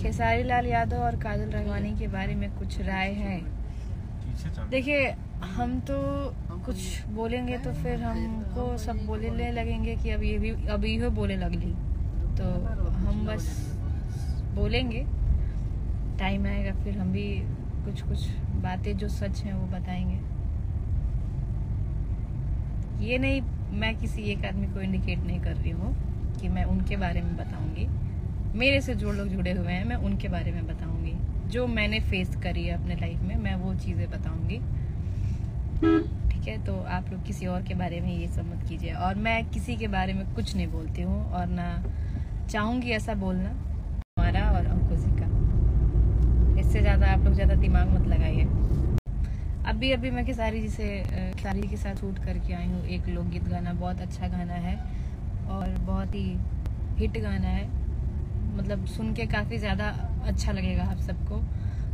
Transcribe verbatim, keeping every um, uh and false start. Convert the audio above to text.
खेसारी लाल यादव और काजल राघवानी के बारे में कुछ राय है। देखिए, हम तो कुछ बोलेंगे तो फिर हमको सब बोलने लगेंगे कि अब ये भी अब ये बोले लगली, तो हम बस बोलेंगे। टाइम आएगा फिर हम भी कुछ कुछ बातें जो सच हैं वो बताएंगे। ये नहीं, मैं किसी एक आदमी को इंडिकेट नहीं कर रही हूँ कि मैं उनके बारे में बताऊंगी। मेरे से जो लोग जुड़े हुए हैं मैं उनके बारे में बताऊंगी। जो मैंने फेस करी है अपने लाइफ में मैं वो चीज़ें बताऊंगी, ठीक है। तो आप लोग किसी और के बारे में ये सब मत कीजिए। और मैं किसी के बारे में कुछ नहीं बोलती हूँ और ना चाहूँगी ऐसा बोलना, हमारा और अंकुशी का। इससे ज़्यादा आप लोग ज़्यादा दिमाग मत लगाइए। अभी अभी मैं खेसारी जी से खेसारी जी के साथ शूट करके आई हूँ एक लोकगीत गाना। बहुत अच्छा गाना है और बहुत ही हिट गाना है, मतलब सुन के काफ़ी ज़्यादा अच्छा लगेगा आप सबको।